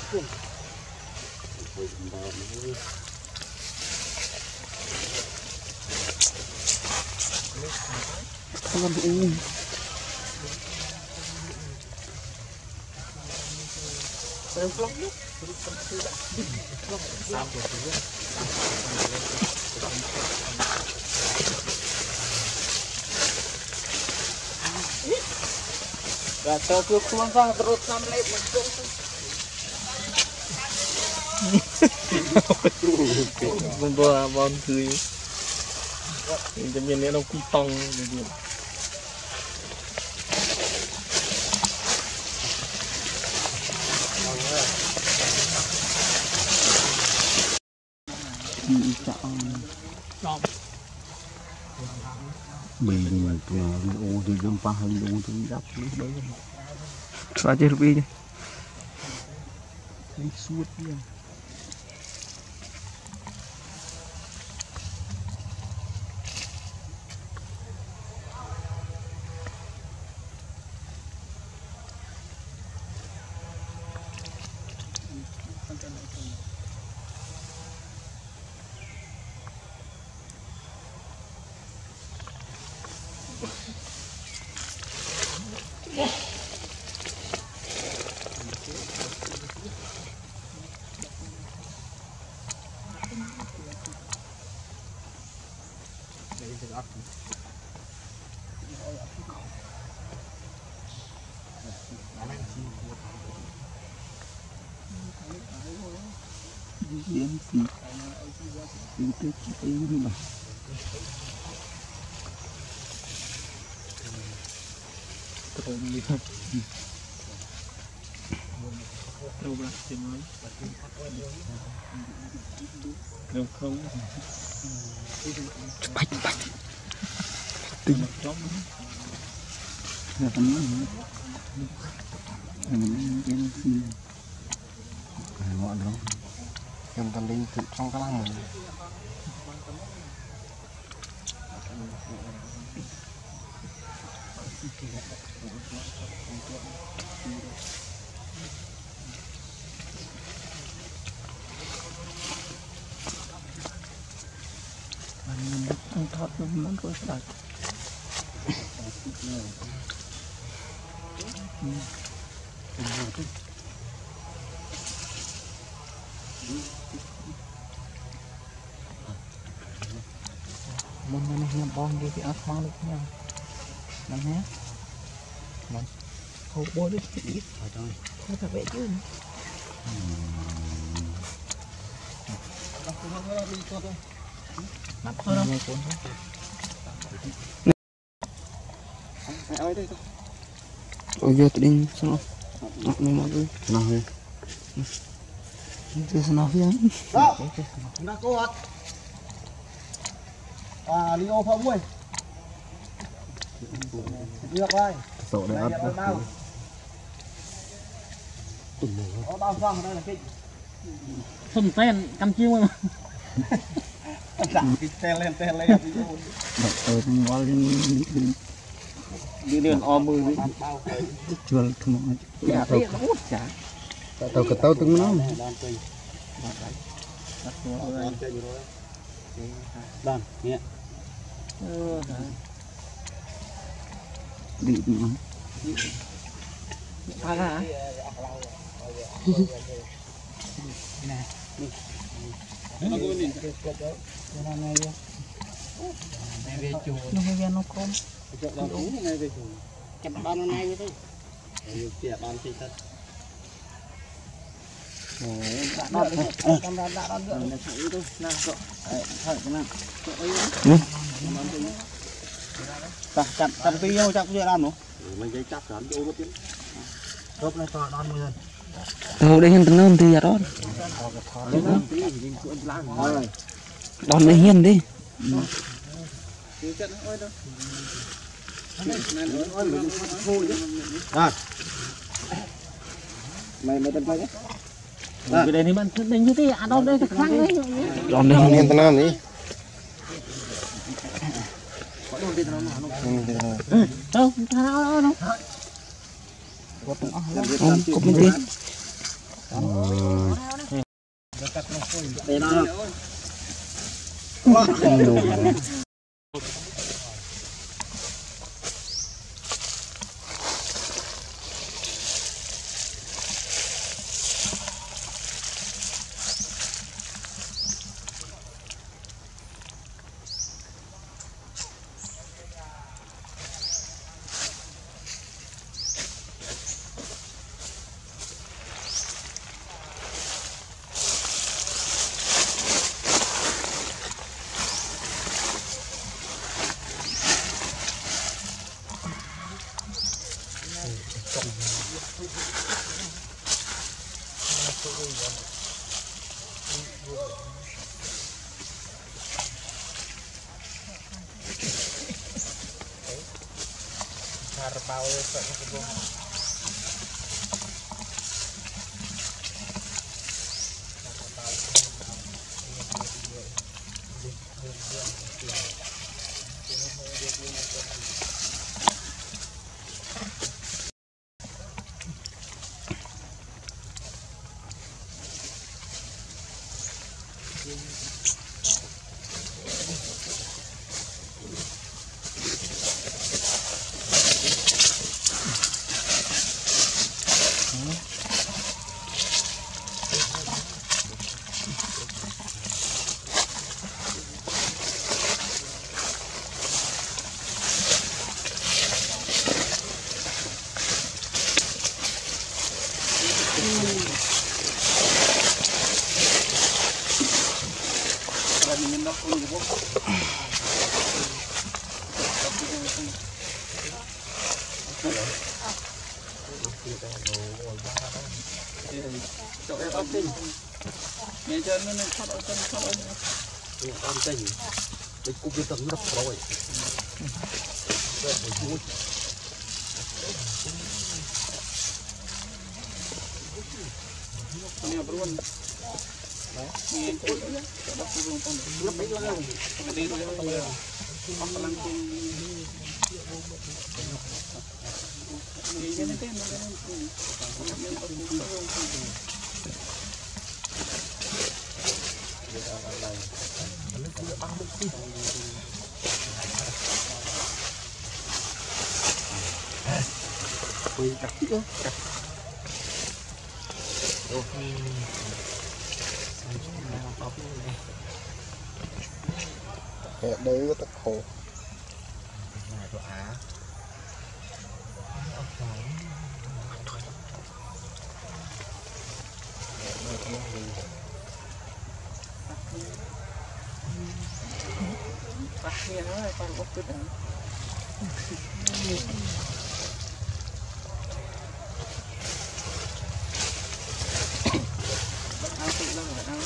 Không bị Gata tu keluar sang terus sampai masuk. Membawa bom tươi. Jadi ni orang pitong jadi. Bình ô thì dâm pha hơi ô thì đắp đấy xóa chơi ruby đi lấy suốt đi Điên gì cái gì mà tôi đi thôi đâu ra thì nói đâu không bạch bạch tinh chó là tấm ngọn đó em tâm linh tự trong cái lăng mình không thoát nó mất rồi sạch mình này bom đi thì ớt mang được nhau nè nhé mình hộp bôi đi ít không phải vậy chứ nắp thôi đâu ơi đây thôi ôi giờ tự nhiên sao nó mọi người nào vậy chưa sao vậy đó nó cô ạ Leo phong ơi được đây sổ này ấp có bao phong đây là cái thùng ten cam chiêu mà cái ten lên đập tới ngon lên đi đường o mười đi chưa không dạ tàu cái tàu từng nó đòn nhẹ đi nó phá hả nè nó về chùa nó về nó con nó uống ngay về chùa chặt ban ngay với thôi chặt ban thì thật chặt tí đâu chắc chưa làm nữa mình dây chắc lắm chỗ tiếng khớp này to đòn mưa từ đây hiện từng nôm thì đó đòn này hiền đi mày tên phải cái này thì bạn đánh như thế đòn đây thật khăng đấy đòn đây hiền từng nôm đi đâu thao đâu cột mình đi đây nó không đủ bao nhiêu nghe cho nó thoát ở chân thoát ở chân cái cục cái tầng nó rồi ini beruan ini kulitnya ada kurung pun lebih lagi gede makan ini nanti đây tắc khổ Paknya lah, kalau waktu dah. Aku bilang nggak tahu.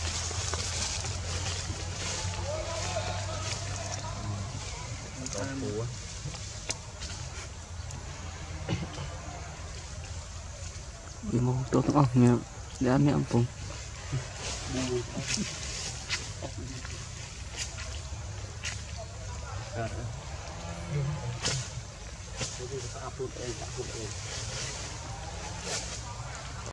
Mau tutup ahnya, dia ambil ampun. Jadi kita upload tak upload